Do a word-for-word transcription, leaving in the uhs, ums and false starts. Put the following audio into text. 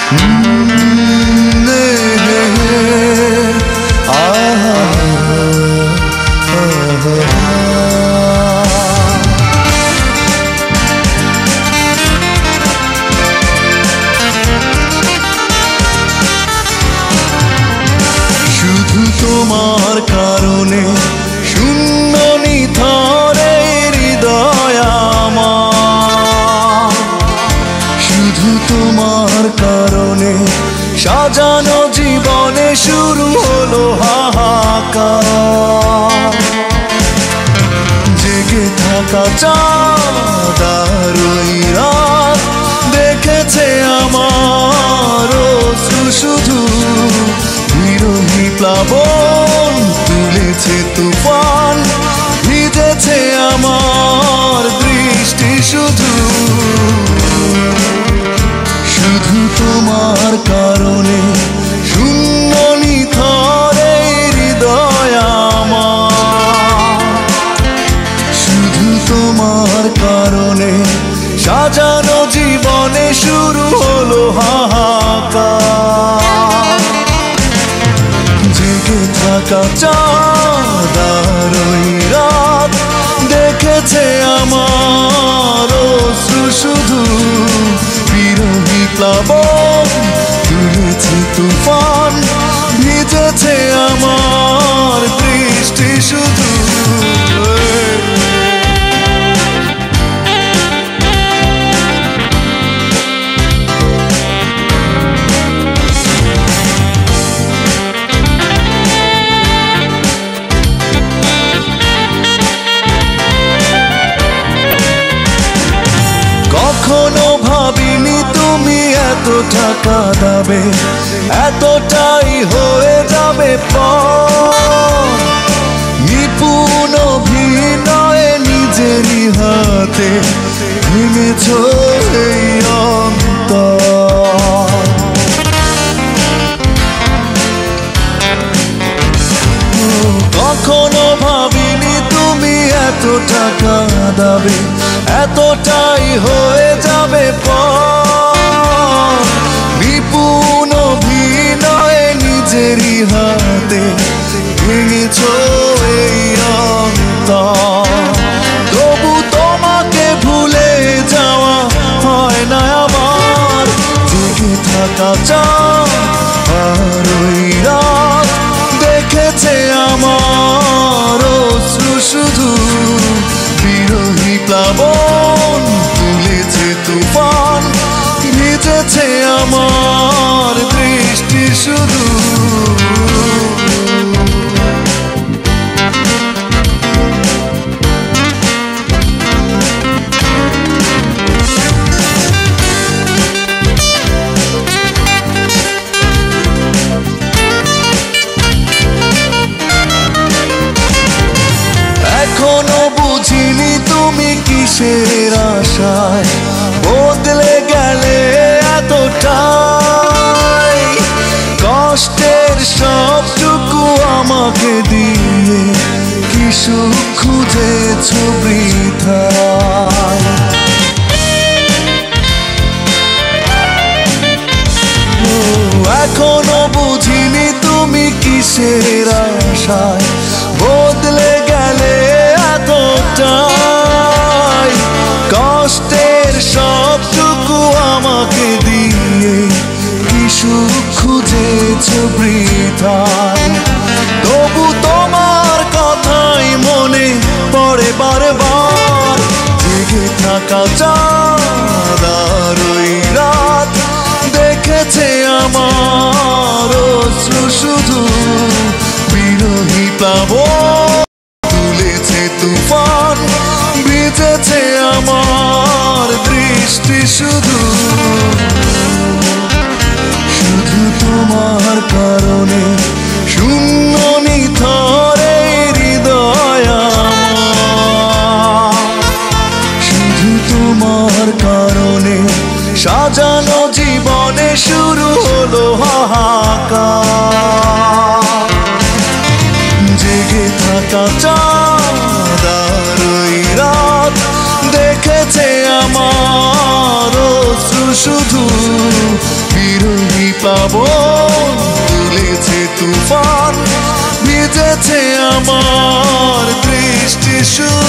শুধু তোমার কারণে শূন্য নিথরে হৃদয় আমার, শুধু তোমার কারণে সাজানো জীবনে শুরু হলো হাহাকার। জেগে থাকা চাঁদ আর ওই রাত দেখেছে আমার অশ্রু শুধু, বিরোহী প্লাবন তুলেছে তুফান, ভিজেছে আমার দৃষ্টি শুধু। শুধু তোমার কারণে শূন্য নিথরে হৃদয় আমার, শুধু তোমার কারণে সাজানো জীবনে শুরু হলো হাহাকার। জেগে থাকা চাঁদ আর ওই রাত দেখেছে আমার অশ্রু শুধু, বিরোহী প্লাবন তুলেছে তুফান, ভিজেছে আমার দৃষ্টি শুধু। কখনো ভাবিনি তুমি এতটা কাঁদাবে, এতটাই হয়ে যাবে পর। নিপুণ অভিনয়ে নিজেরই হাতে ভেঙেছ এই অন্তর। কখনো ভাবিনি তুমি এতটা কাঁদাবে, এতটাই হয়ে যাবে পর। বিপুল অভিনয়ে নিজেরই হাতে ভেঙেছ এই অন্তর। তবু তোমাকে ভুলে যাওয়া হয় না আমার, জেগে থাকা চাঁদ আর ওই রাত দেখেছে আমার অশ্রু শুধু, বিরোহী প্লাবন তুলেছে তুফান, ভিজেছে আমার দৃষ্টি শুধু। এখনো বুঝিনি তুমি কিসের আশায় বদলে গেলে এতটাই। কষ্টের সবটুকু আমাকে দিয়ে কি সুখ খুঁজেছ বৃথায়। এখনো বুঝিনি তুমি কিসের আশায় বদলে গেলে এতটাই। কষ্টের সবটুকু আমাকে দিয়ে কি সুখ খুঁজেছ বৃথায়। তবু তোমার কথাই মনে পড়ে বারবার, জেগে থাকা চাঁদ আর ওই রাত দেখেছে আমার অশ্রু শুধু, বিরোহী প্লাবন তুলেছে তুফান, ভিজেছে আমার দৃষ্টি শুধু। শুধু তোমার কারণে শূন্য নিথরে হৃদয় আমার, শুধু তোমার কারণে সাজানো জীবনে শুরু হলো হাহাকার। জেগে থাকা চাঁদ আর ওই রাত দেখেছে আমার অশ্রু শুধু বিরোহী প্লাবন তুলেছে তুফান, ভিজেছে আমার দৃষ্টি শুধু।